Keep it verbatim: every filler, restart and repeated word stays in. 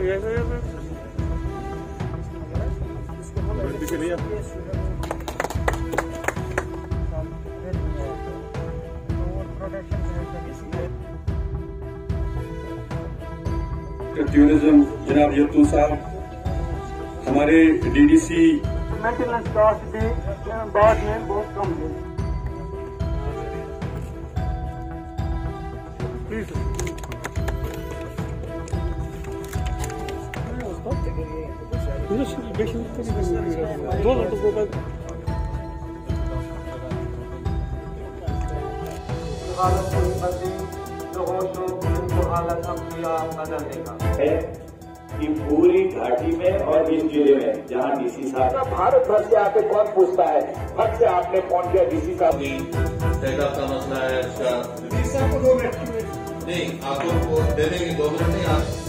Tourism जनाब यत्तू साहब, हमारे डीडीसी मेंटेनेंस कॉस्ट भी बाद में बहुत कम है। है कि पूरी घाटी में और इस जिले में जहाँ डीसी साहब भारत भर से आके कौन पूछता है, हद से आपने फोन किया डीसी साहब टैकअप का मसला है, नहीं आपको दे देंगे दो मिनट नहीं आप